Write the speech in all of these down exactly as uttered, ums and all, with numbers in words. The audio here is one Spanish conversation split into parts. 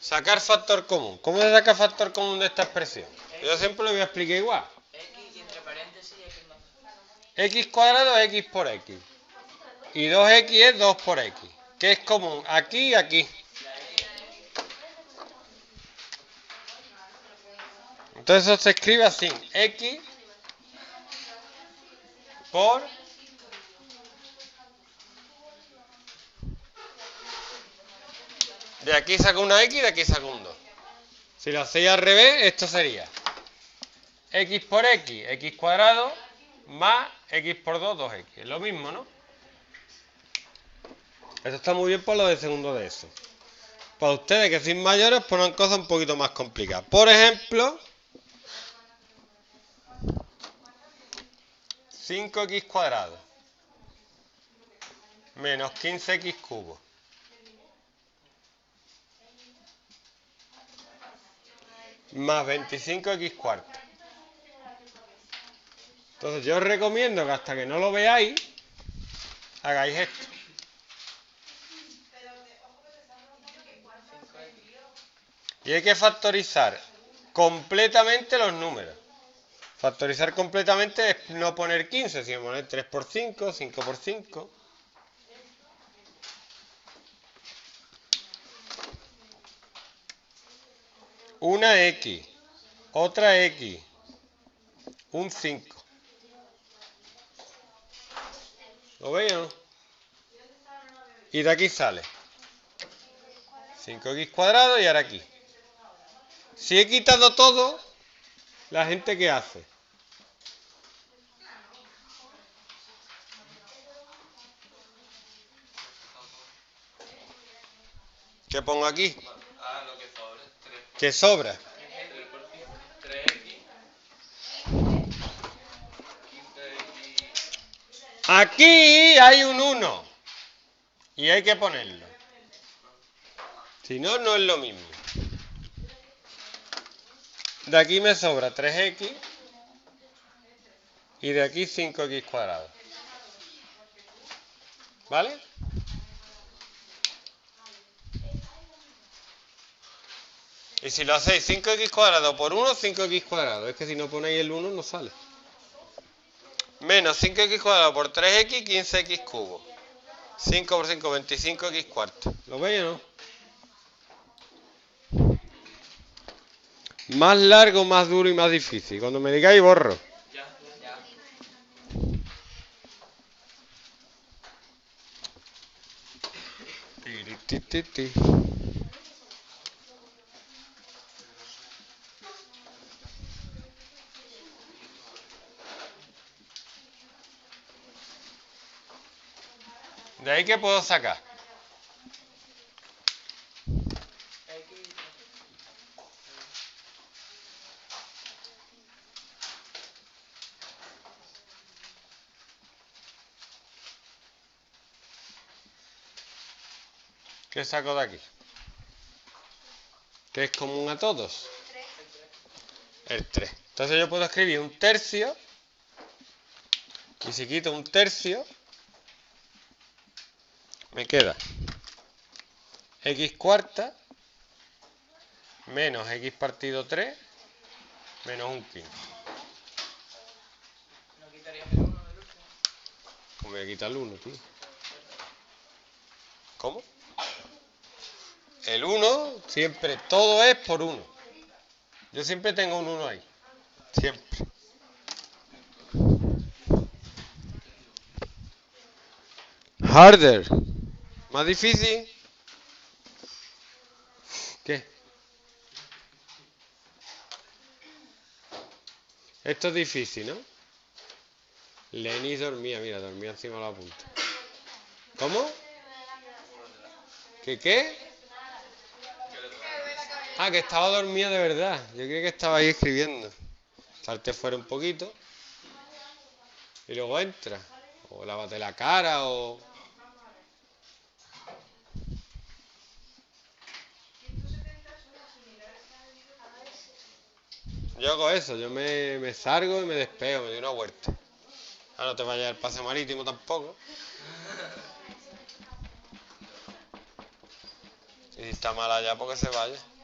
Sacar factor común. ¿Cómo se saca factor común de esta expresión? Yo siempre lo voy a explicar igual. X y entre paréntesis X más. X cuadrado es X por X. Y dos X es dos por X. ¿Qué es común? Aquí y aquí. Entonces eso se escribe así. X por de aquí saco una X y de aquí saco un dos. Si lo hacéis al revés, esto sería X por X, X cuadrado, más X por dos, dos X. Es lo mismo, ¿no? Esto está muy bien por lo de segundo de eso. Para ustedes que sois mayores, ponen cosas un poquito más complicadas. Por ejemplo, cinco X cuadrado menos quince X cubo más veinticinco X cuarto. Entonces yo os recomiendo que hasta que no lo veáis, hagáis esto. Y hay que factorizar completamente los números. Factorizar completamente es no poner quince, sino poner tres por cinco, cinco por cinco. Una X, otra X, un cinco. ¿Lo veis o no? Y de aquí sale cinco X cuadrado y ahora aquí. Si he quitado todo, ¿la gente qué hace? ¿Qué pongo aquí? Ah, lo que sobra. tres. ¿Qué sobra? tres por cinco. tres X. quince X. Aquí hay un uno. Y hay que ponerlo. Si no, no es lo mismo. De aquí me sobra tres X. Y de aquí cinco X cuadrado. ¿Vale? Y si lo hacéis cinco X cuadrado por uno, cinco X cuadrado. Es que si no ponéis el uno, no sale. Menos cinco X cuadrado por tres X, quince X cubo. cinco por cinco, veinticinco X cuarto. ¿Lo veis o no? Más largo, más duro y más difícil. Cuando me digáis, borro. Ya, ya. Tiri, ti, ti, ti. De ahí que puedo sacar. X. ¿Qué saco de aquí? ¿Qué es común a todos? El tres. Entonces yo puedo escribir un tercio. Y si quito un tercio, me queda X cuarta menos X partido tres menos un quince. ¿No quitarías el uno del último? ¿Cómo voy a quitar el uno, tío? ¿Cómo? El uno, siempre, todo es por uno. Yo siempre tengo un uno ahí. Siempre. Harder. ¿Más difícil? ¿Qué? Esto es difícil, ¿no? Lenny dormía, mira, dormía encima de la punta. ¿Cómo? ¿Qué qué? Ah, que estaba dormida de verdad. Yo creía que estaba ahí escribiendo. Salte fuera un poquito. Y luego entra. O lávate la cara o... Yo hago eso, yo me, me salgo y me despego, me doy una vuelta. Ah, no te vayas al paseo marítimo tampoco. Y si está mala ya, porque se vaya.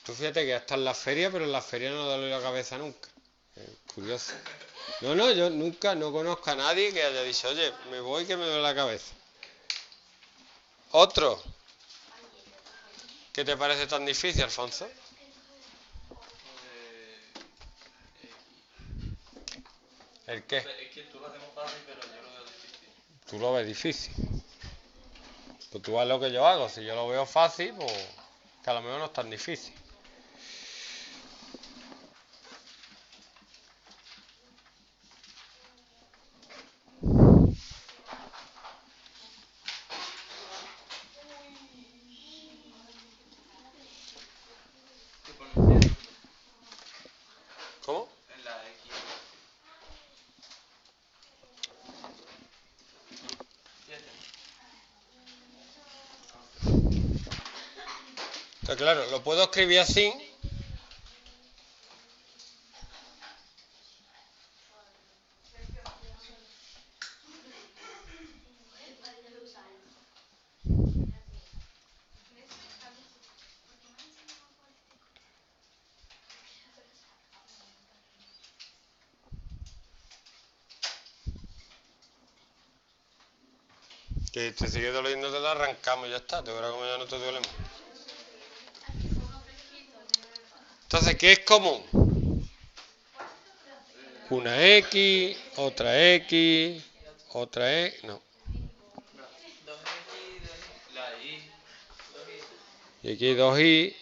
Tú fíjate que hasta en la feria, pero en la feria no doy la cabeza nunca. Es curioso. No, no, yo nunca, no conozco a nadie que haya dicho, oye, me voy que me duele la cabeza. Otro. ¿Qué te parece tan difícil, Alfonso? ¿El qué? Es que tú lo hacemos fácil, pero yo lo veo difícil. Tú lo ves difícil. Pues tú haz lo que yo hago. Si yo lo veo fácil, pues que a lo mejor no es tan difícil. ¿Qué pones cero? ¿Cómo? En la X. siete. Está claro, lo puedo escribir así. Que te sigue doliendo, te la arrancamos y ya está. Te verás como ya no te duele más. Entonces, ¿qué es común? Una X, otra X, otra X, no. dos X, la Y, dos Y. Y aquí hay dos Y.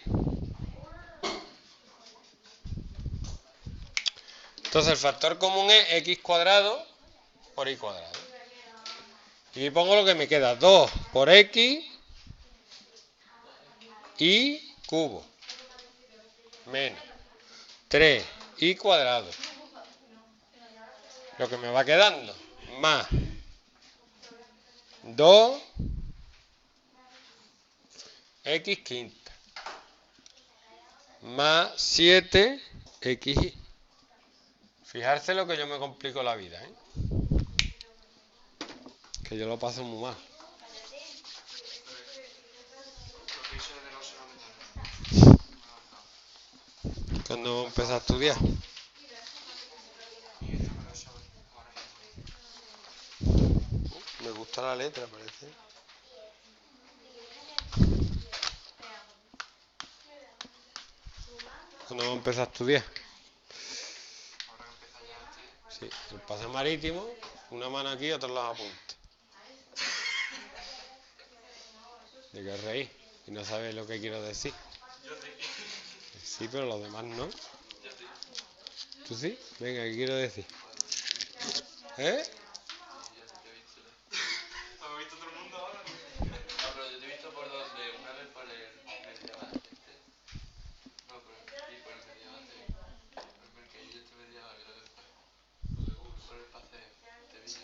Entonces, el factor común es X cuadrado por Y cuadrado. Y aquí pongo lo que me queda, dos por X y cubo menos tres y cuadrado. Lo que me va quedando, más dos X quinta, más siete X Y. Fijarse lo que yo me complico la vida, ¿eh? Que yo lo paso muy mal. Cuando empecé a estudiar. Me gusta la letra, parece. Cuando empecé a estudiar. Sí, el pase marítimo, una mano aquí y otra en los apuntes. ¿De qué reír? Y no sabes lo que quiero decir. Sí, pero los demás no. ¿Tú sí? Venga, ¿qué quiero decir? ¿Eh? ¿Has visto todo el mundo ahora? No, pero yo te he visto por donde una vez por el medieval este. No, por el, sí, por el medieval este. Por el mercadillo este medieval que lo después. Por el paseo, te vi.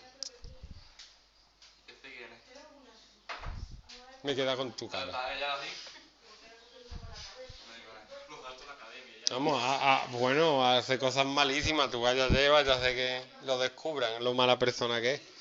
¿Este quién es? Me queda con tu cara. ¿Sabes ya así? No digo nada. Los datos de la academia ya. Vamos, a, a, bueno, hace cosas malísimas. Tú váyate, váyate que lo descubran, lo mala persona que es.